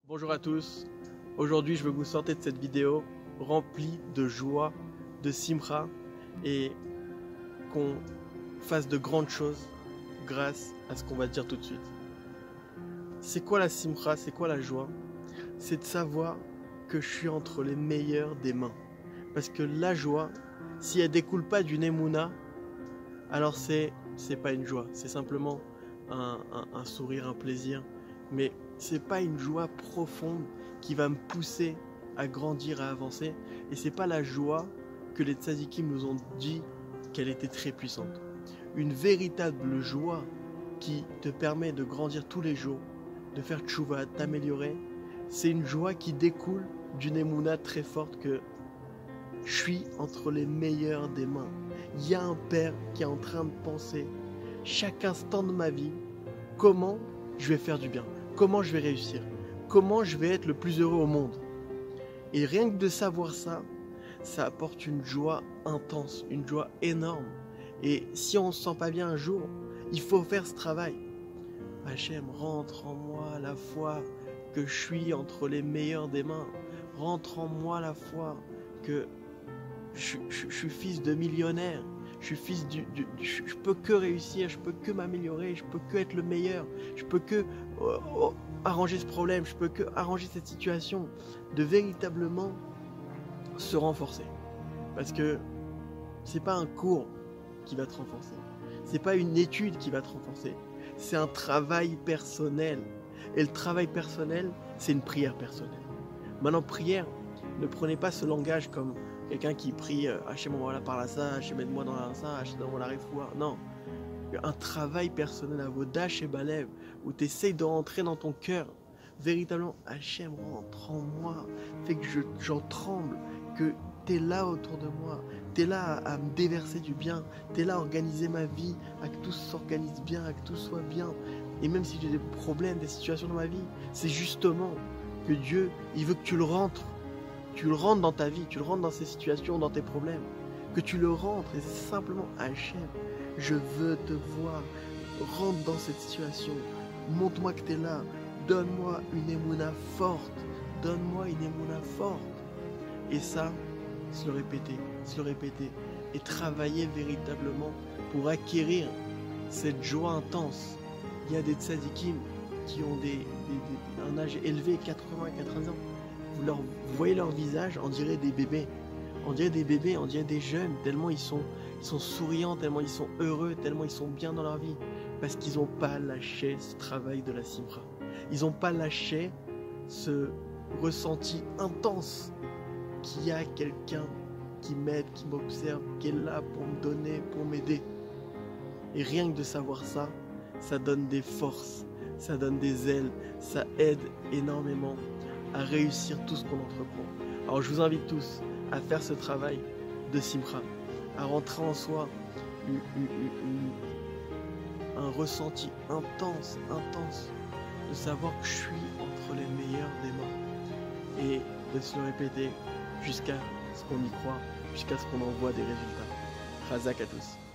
Bonjour à tous, aujourd'hui je veux vous sortir de cette vidéo remplie de joie, de simra et qu'on fasse de grandes choses grâce à ce qu'on va dire tout de suite. C'est quoi la simra? C'est quoi la joie? C'est de savoir que je suis entre les meilleurs des mains. Parce que la joie, si elle découle pas d'une émouna, alors c'est pas une joie, c'est simplement un sourire, un plaisir, mais c'est pas une joie profonde qui va me pousser à grandir, à avancer, et c'est pas la joie que les tzadikim nous ont dit qu'elle était très puissante. Une véritable joie qui te permet de grandir tous les jours, de faire tchouva, de t'améliorer, c'est une joie qui découle d'une émouna très forte que je suis entre les meilleurs des mains. Il y a un père qui est en train de penser chaque instant de ma vie comment je vais faire du bien, comment je vais réussir, comment je vais être le plus heureux au monde. Et rien que de savoir ça, ça apporte une joie intense, une joie énorme. Et si on ne se sent pas bien un jour, il faut faire ce travail. Hachem, rentre en moi la foi que je suis entre les meilleurs des mains. Rentre en moi la foi que je suis fils de millionnaire. Je suis fils je peux que réussir, je peux que m'améliorer, je peux que être le meilleur, je peux que arranger ce problème, je peux que arranger cette situation, de véritablement se renforcer. Parce que c'est pas un cours qui va te renforcer, c'est pas une étude qui va te renforcer, c'est un travail personnel. Et le travail personnel, c'est une prière personnelle. Maintenant, prière, ne prenez pas ce langage comme quelqu'un qui prie Hachem, voilà par la ça, Hachem aide-moi dans la ça, Hachem dans la réfoua. Non, un travail personnel à Vodash et Balev où tu essayes de rentrer dans ton cœur. Véritablement, Hachem rentre en moi, fait que j'en tremble, que tu es là autour de moi, tu es là à me déverser du bien, tu es là à organiser ma vie, à que tout s'organise bien, à que tout soit bien. Et même si j'ai des problèmes, des situations dans ma vie, c'est justement que Dieu, il veut que tu le rentres. Tu le rentres dans ta vie, tu le rentres dans ces situations, dans tes problèmes. Que tu le rentres, et c'est simplement Hachem, je veux te voir, rentre dans cette situation, montre-moi que tu es là, donne-moi une émouna forte, donne-moi une émouna forte. Et ça, se le répéter, et travailler véritablement pour acquérir cette joie intense. Il y a des tzadikim qui ont un âge élevé, 80 ans. Vous voyez leur visage, on dirait des bébés. On dirait des jeunes, tellement ils sont souriants, tellement ils sont heureux, tellement ils sont bien dans leur vie. Parce qu'ils n'ont pas lâché ce travail de la simra. Ils n'ont pas lâché ce ressenti intense qu'il y a quelqu'un qui m'aide, qui m'observe, qui est là pour me donner, pour m'aider. Et rien que de savoir ça, ça donne des forces, ça donne des ailes, ça aide énormément à réussir tout ce qu'on entreprend. Alors je vous invite tous à faire ce travail de simra, à rentrer en soi un ressenti intense, de savoir que je suis entre les meilleurs des mains et de se le répéter jusqu'à ce qu'on y croit, jusqu'à ce qu'on en voit des résultats. Chazak à tous.